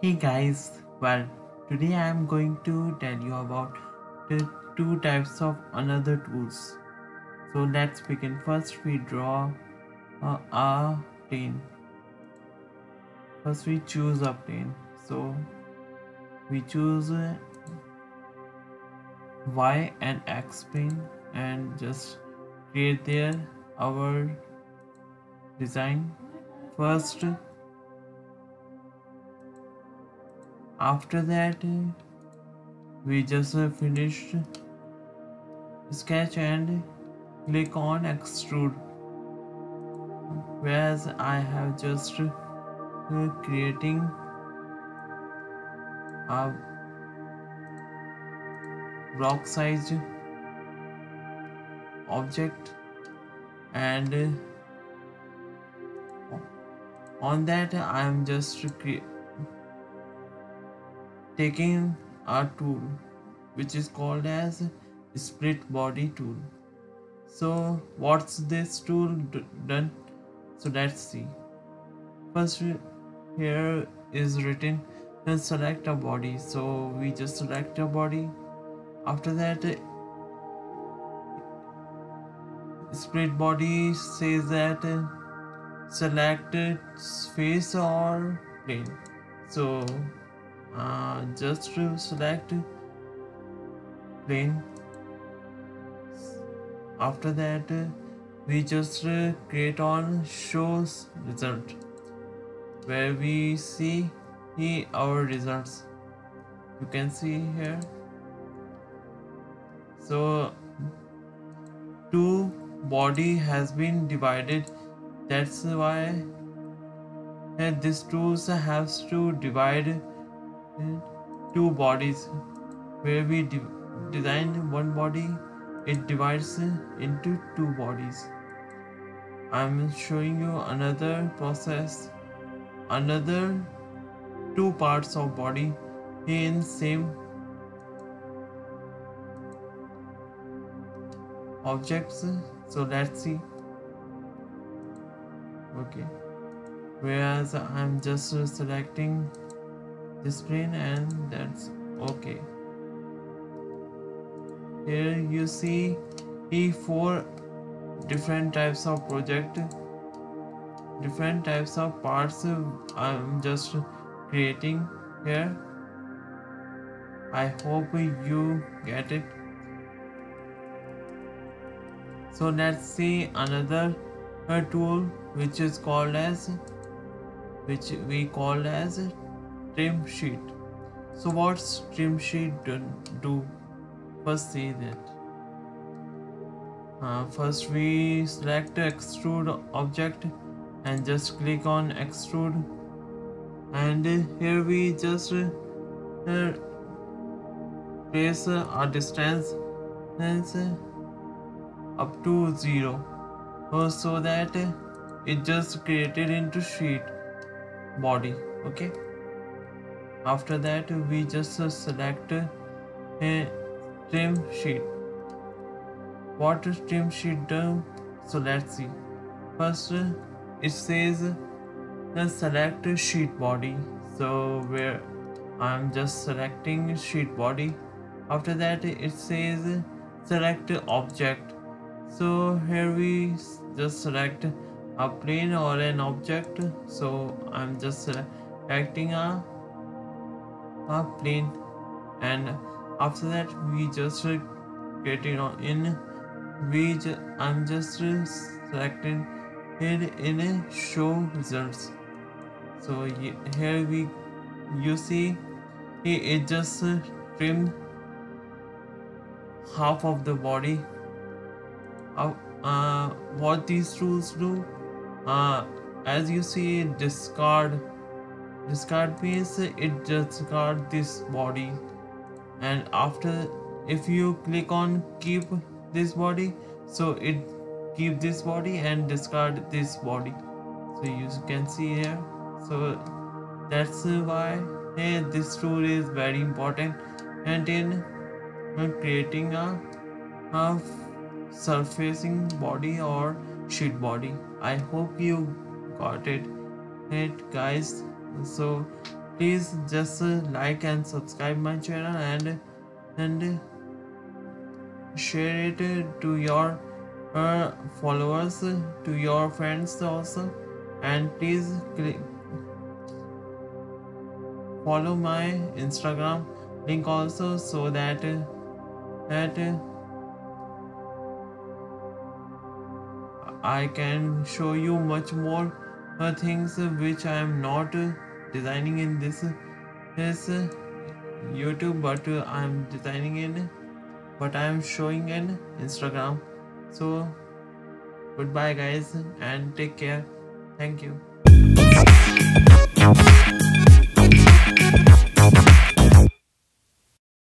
Hey guys, well, today I am going to tell you about the two types of another tools. So let's begin. First, we draw a plane. First, we choose a plane. So we choose Y and X plane and just create there our design. First, after that, we just finished sketch and click on extrude, whereas I have just creating a block sized object, and on that I am just taking a tool which is called as split body tool. So what's this tool done? So let's see. First, here is written select a body, so we just select a body. After that, split body says that select face or plane. So just to select plane. After that, we just create on shows result, where we see our results. You can see here. So two body has been divided. That's why this tools has to divide two bodies. Where we design one body, it divides into two bodies. I'm showing you another process, another two parts of body in same objects. So let's see. Okay, whereas I'm just selecting this plane, and that's okay. Here you see four different types of project, different types of parts I'm just creating here. I hope you get it. So let's see another tool which is called as, which we call as trim sheet. So what's trim sheet do? First see that. First we select extrude object and just click on extrude, and here we just place a distance up to 0, so that it just created into sheet body. Okay, after that we just select a trim sheet. What is trim sheet do? So let's see. First, it says select sheet body. So where I'm just selecting sheet body. After that, it says select object. So here we just select a plane or an object. So I'm just selecting a plane, and after that we just get it on in. I'm just selecting it in a show results. So here you see it just trimmed half of the body. What these tools do, uh, as you see, discard means it just discard this body, and after, if you click on keep this body, so it keep this body and discard this body. So you can see here. So that's why this tool is very important, and in creating a surfacing body or sheet body. I hope you got it guys. So Please just like and subscribe my channel and share it to your followers, to your friends also, and please follow my Instagram link also, so that I can show you much more things which I am not designing in this YouTube, but I am designing in, but I am showing in Instagram. So goodbye guys and take care. Thank you.